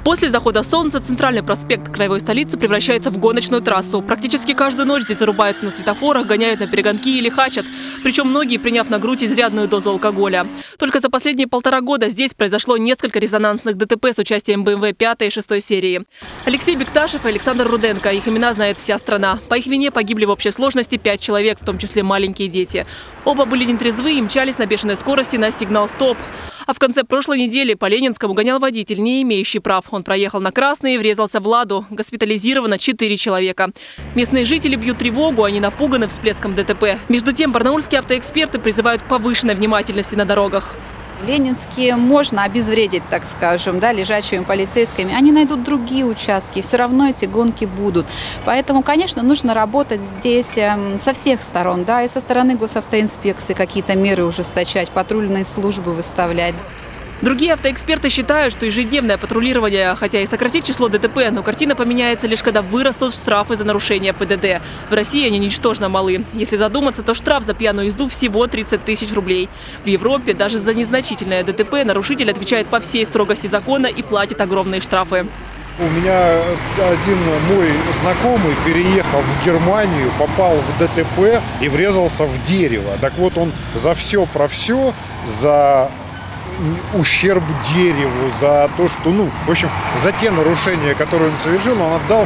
После захода солнца центральный проспект краевой столицы превращается в гоночную трассу. Практически каждую ночь здесь зарубаются на светофорах, гоняют на перегонки или хачат. Причем многие, приняв на грудь изрядную дозу алкоголя. Только за последние 1,5 года здесь произошло несколько резонансных ДТП с участием BMW 5 и 6 серии. Алексей Бекташев и Александр Руденко. Их имена знает вся страна. По их вине погибли в общей сложности 5 человек, в том числе маленькие дети. Оба были нетрезвы и мчались на бешеной скорости на сигнал «Стоп». А в конце прошлой недели по Ленинскому гонял водитель, не имеющий прав. Он проехал на красный и врезался в «Ладу». Госпитализировано 4 человека. Местные жители бьют тревогу, они напуганы всплеском ДТП. Между тем, барнаульские автоэксперты призывают к повышенной внимательности на дорогах. Ленинские можно обезвредить, так скажем, лежачими полицейскими. Они найдут другие участки, все равно эти гонки будут. Поэтому, конечно, нужно работать здесь со всех сторон, и со стороны госавтоинспекции какие-то меры ужесточать, патрульные службы выставлять. Другие автоэксперты считают, что ежедневное патрулирование, хотя и сократит число ДТП, но картина поменяется лишь когда вырастут штрафы за нарушение ПДД. В России они ничтожно малы. Если задуматься, то штраф за пьяную езду всего 30 тысяч рублей. В Европе даже за незначительное ДТП нарушитель отвечает по всей строгости закона и платит огромные штрафы. У меня один мой знакомый переехал в Германию, попал в ДТП и врезался в дерево. Так вот, он за все про все, за ущерб дереву, за то, что, в общем, за те нарушения, которые он совершил, он отдал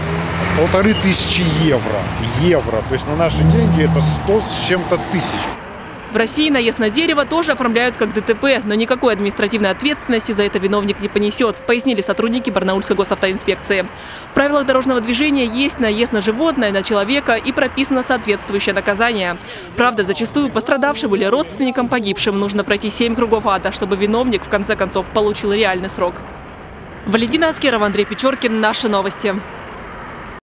1500 евро. То есть на наши деньги это 100 с чем-то тысяч. В России наезд на дерево тоже оформляют как ДТП, но никакой административной ответственности за это виновник не понесет, пояснили сотрудники Барнаульской госавтоинспекции. В правилах дорожного движения есть наезд на животное, на человека и прописано соответствующее наказание. Правда, зачастую пострадавшим или родственникам погибшим нужно пройти 7 кругов ада, чтобы виновник в конце концов получил реальный срок. Валентина Аскерова, Андрей Печоркин. Наши новости.